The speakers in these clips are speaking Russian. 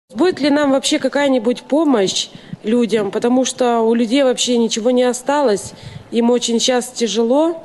Будет ли нам вообще какая-нибудь помощь людям, потому что у людей вообще ничего не осталось, им очень сейчас тяжело.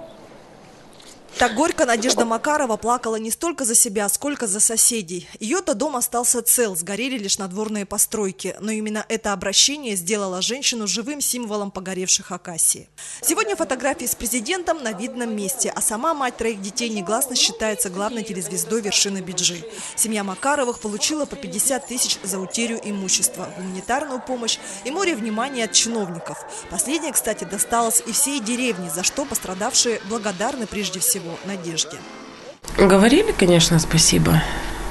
Так горько Надежда Макарова плакала не столько за себя, сколько за соседей. Ее-то дом остался цел, сгорели лишь надворные постройки. Но именно это обращение сделало женщину живым символом погоревших акаций. Сегодня фотографии с президентом на видном месте, а сама мать троих детей негласно считается главной телезвездой вершины Биджи. Семья Макаровых получила по 50 тысяч за утерю имущества, гуманитарную помощь и море внимания от чиновников. Последнее, кстати, досталось и всей деревне, за что пострадавшие благодарны прежде всего Надежде. Говорили, конечно, спасибо,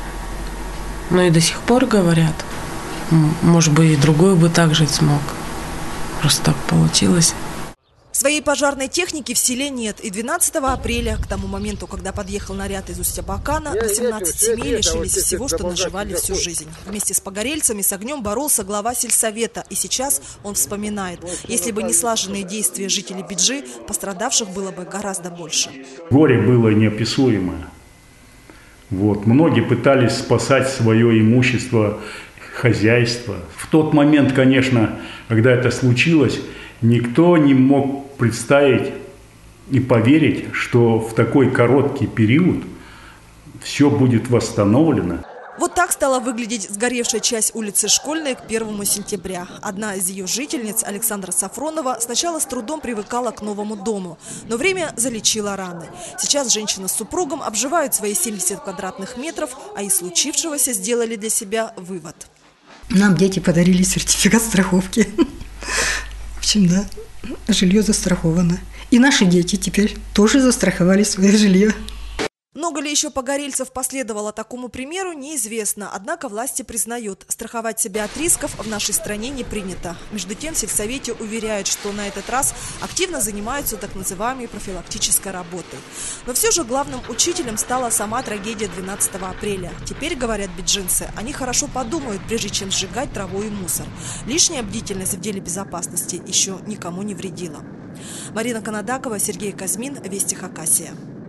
но и до сих пор говорят. Может быть, и другой бы так жить смог. Просто так получилось. Своей пожарной техники в селе нет. И 12 апреля, к тому моменту, когда подъехал наряд из Усть-Абакана, 18 семей лишились всего, что наживали всю жизнь. Вместе с погорельцами с огнем боролся глава сельсовета. И сейчас он вспоминает, если бы не слаженные действия жителей Биджи, пострадавших было бы гораздо больше. Горе было неописуемое. Многие пытались спасать свое имущество, хозяйство. В тот момент, конечно, когда это случилось, никто не мог представить и поверить, что в такой короткий период все будет восстановлено. Вот так стала выглядеть сгоревшая часть улицы Школьной к 1 сентября. Одна из ее жительниц, Александра Сафронова, сначала с трудом привыкала к новому дому, но время залечило раны. Сейчас женщина с супругом обживают свои 70 квадратных метров, а из случившегося сделали для себя вывод. Нам дети подарили сертификат страховки. В общем, да, жилье застраховано. И наши дети теперь тоже застраховали свое жилье. Много ли еще погорельцев последовало такому примеру, неизвестно. Однако власти признают, страховать себя от рисков в нашей стране не принято. Между тем, в сельсовете уверяют, что на этот раз активно занимаются так называемой профилактической работой. Но все же главным учителем стала сама трагедия 12 апреля. Теперь, говорят биджинцы, они хорошо подумают, прежде чем сжигать траву и мусор. Лишняя бдительность в деле безопасности еще никому не вредила. Марина Канадакова, Сергей Казьмин, Вести Хакасия.